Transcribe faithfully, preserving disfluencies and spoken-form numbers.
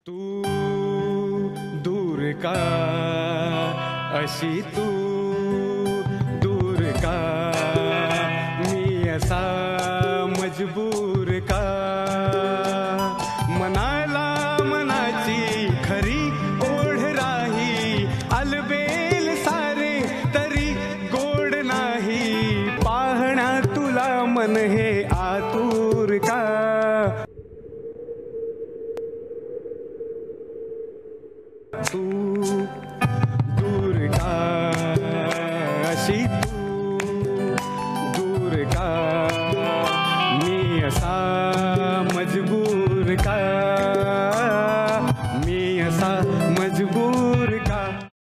तू दूर का अशी तू दूर का मी असा मजबूर का मनाला मनाची खरी ओढ राही अलबेल सारे तरी गोड नाही पाहण्या तुला मन हे आतुर का तू दूर का अशी